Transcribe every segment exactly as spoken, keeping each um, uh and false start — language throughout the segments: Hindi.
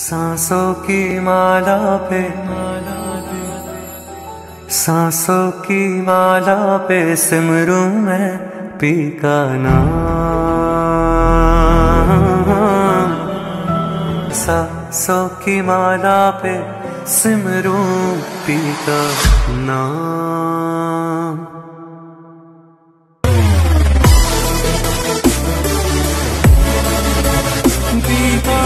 सांसों की माला पे सांसों की माला पे सिमरूं मैं पी का नाम। सांसों की माला पे सिमरूं पी का नाम। पी का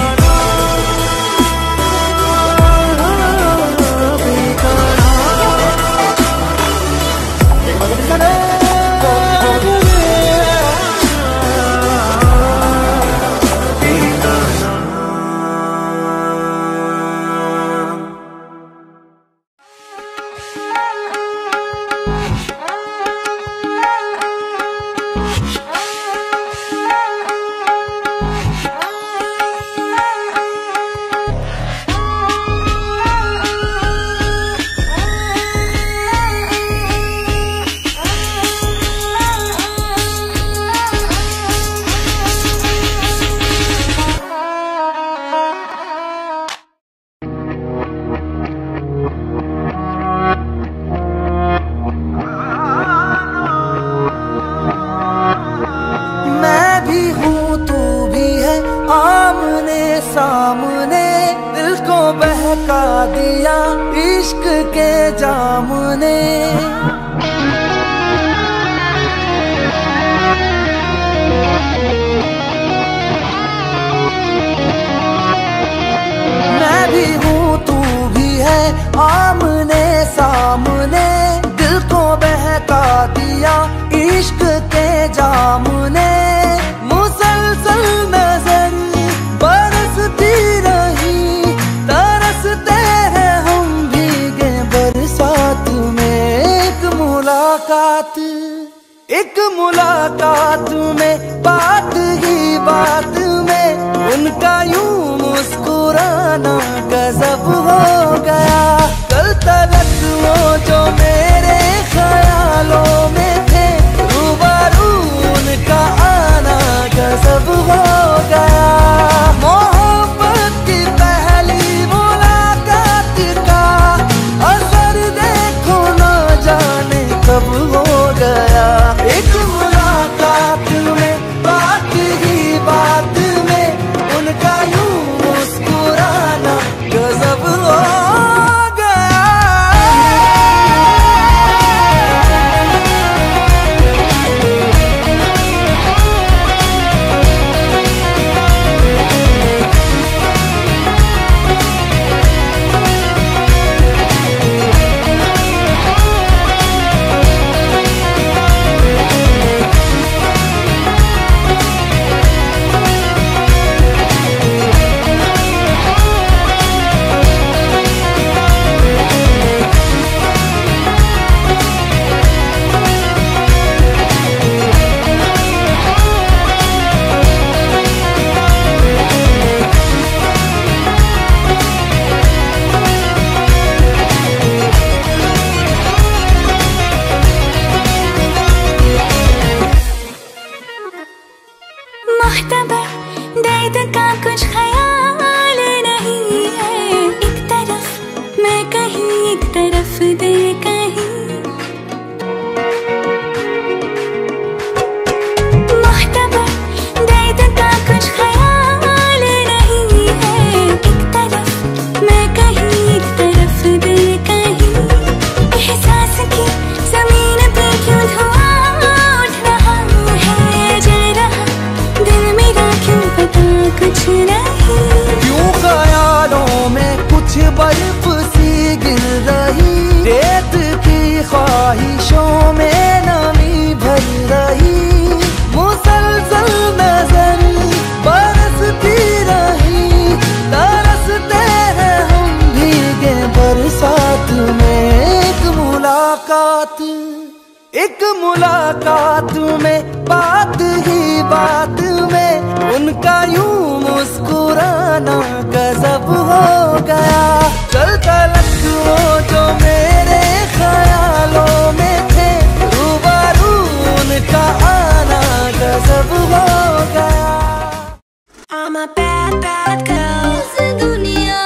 सामने दिल को बहका दिया इश्क के जाम ने। मैं भी हूँ तू भी है आमने सामने दिल को बहका दिया इश्क के जाम ने। मुसलसल नजर बरसती रही तरसते हैं हम भीगे बरसात में। एक मुलाकात एक मुलाकात में बात ही बात में उनका यूं मुस्कुराना गजब हो गया। कल तलक वो जो मेरे ख्यालों में थे रूबरू उनका आना गजब हो गया। मोहब्बत की पहली मुलाकात का असर देखो ना जाने कब हो गया। एक मुलाकात में बात ही बात में उनका यूं मुस्कुराना गजब हो दर्द का कुछ ख्याल नहीं है। एक तरफ मैं कहीं एक तरफ दिल कहीं। मुख्तबर दर्द का कुछ ख्याल नहीं है। एक तरफ मैं कहीं एक तरफ दिल कहीं। एहसास की जमीन पे क्यों धुआं उठ रहा है जल रहा दिल मेरा क्यों पता कुछ नहीं। क्यों ख्यालों में कुछ बर्फ सी गिर रही रेत की ख्वाहिशों में नमी भर रही। मुसलसल नजर बरसती रही तरसते हैं हम भीगे बरसात में। एक मुलाकात एक मुलाकात में बात ही बात में उनका यूं मुस्कुराना गजब हो गया। कल तलक वो जो मेरे ख्यालों में थे रूबरू उनका आना गजब हो गया। I'm a bad, bad girl. इस दुनिया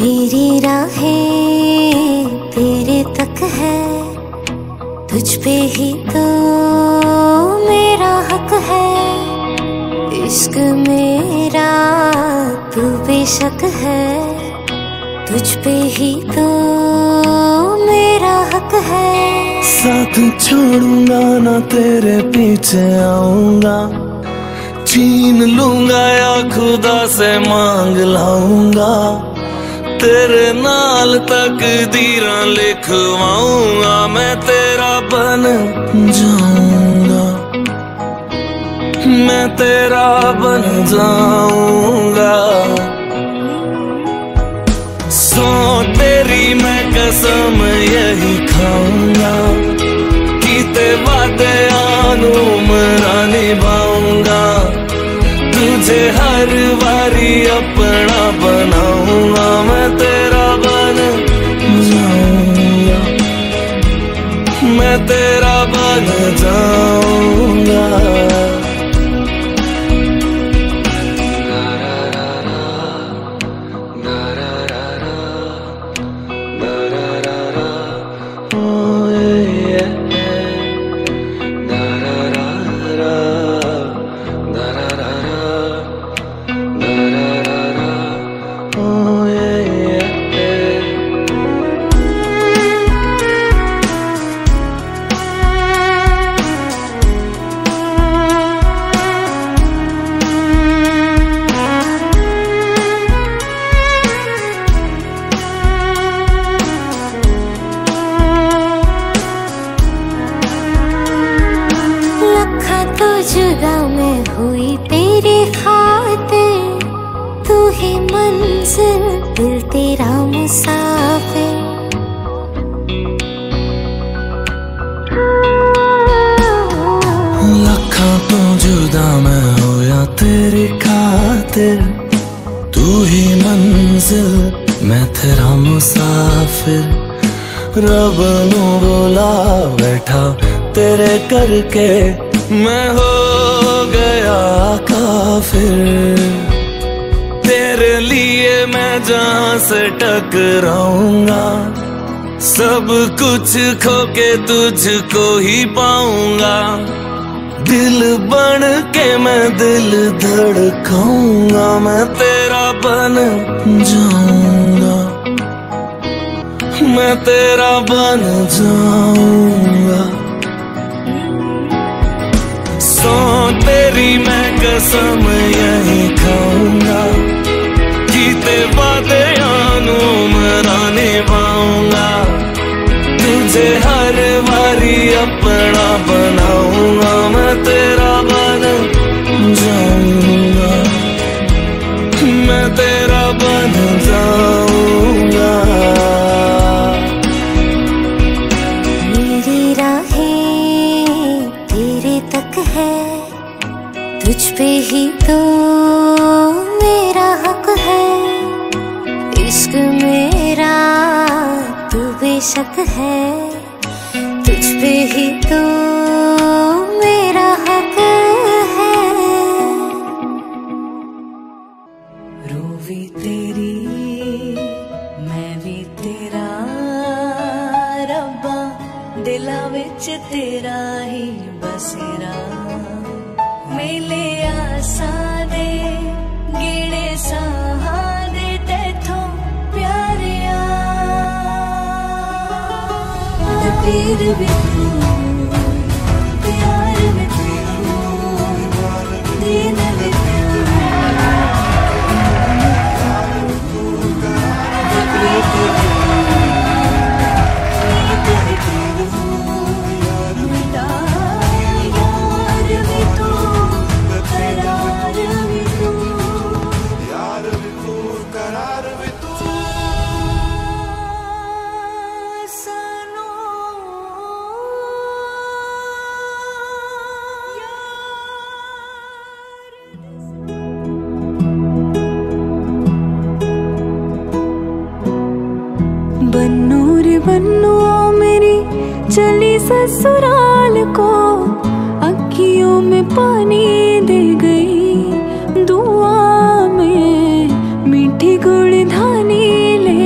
मेरी राहें तेरे तक है, तुझ पे ही तो मेरा हक है। इश्क मेरा तू बेशक है, तुझ पे ही तो मेरा हक है। साथ छोड़ूंगा ना तेरे पीछे आऊंगा, छीन लूंगा या खुदा से मांग लाऊंगा। तेरे नाल तकदीरां लिखवाऊंगा, मैं तेरा बन जाऊंगा, मैं तेरा बन जाऊंगा। सो तेरी मैं कसम यही खाऊंगा, कीते वादे आनू मरा निभाऊंगा। तुझे हर बारी अपना बनाऊंगा, मैं तेरा बन जाऊंगा, मैं तेरा बन जाऊंगा। जुदा मैं हुई तेरे खातिर, तू ही मंजिल दिल तेरा मुसाफिर। लखा तो जुदा मैं होया तेरी खातिर, तू ही मंजिल मैं तेरा मुसाफिर। रब नू बुला बैठा तेरे करके, मैं हो गया काफिर। तेरे लिए मैं जहां से टकराऊंगा, सब कुछ खो के तुझको ही पाऊंगा। दिल बन के मैं दिल धड़काऊंगा, मैं तेरा बन जाऊंगा, मैं तेरा बन जाऊंगा। सो तेरी मैं कसम यही खाऊंगा, कीते वादे आनू मरा निभाऊंगा। तुझे हर बारी अपना बनाऊंगा, मैं तेरा बन जाऊंगा, मैं तेरा बन जाऊंगा। मेरी राहें तेरे तक है, तुझ पे ही तो मेरा हक है। इश्क मेरा तू बेशक है, तुझ पे ही तो मेरा हक है। रूह भी तेरी मैं भी तेरा, रब्बा दिला विच तेरा ही बसेरा। मेले आसां दे गिणे साहां दे तैथों प्यारिया, पीर भी तू प्यार भी तू दीन भी बन्नू रे बन्नू मेरी चली ससुराल को, अखियों में पानी दे गई। दुआ में मीठी गुड़ धानी ले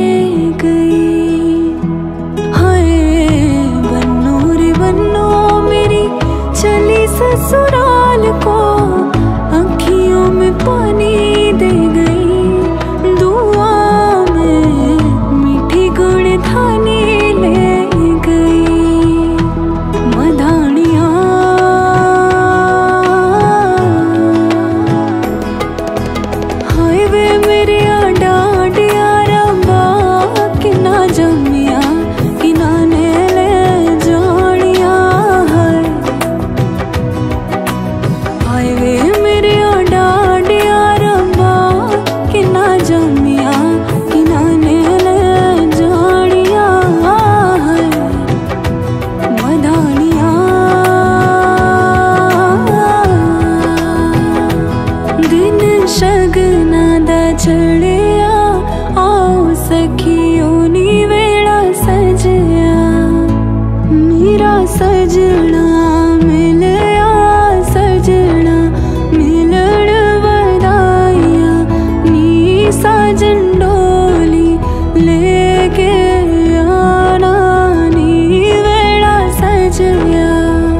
चढ़िया आओ सखियों नी वेड़ा सजया मेरा सजना मिलया सजना मिलण वदाइया नी साजन डोली लेके आना नी वेड़ा सजया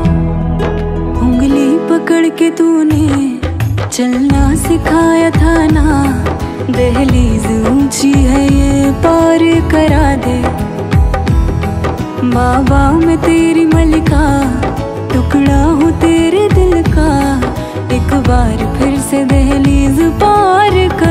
उंगली पकड़ के तूने चलना सिखाया था ना दहलीज ऊंची है ये पार करा दे बाबा मैं तेरी मलिका टुकड़ा हूँ तेरे दिल का एक बार फिर से दहलीज पार कर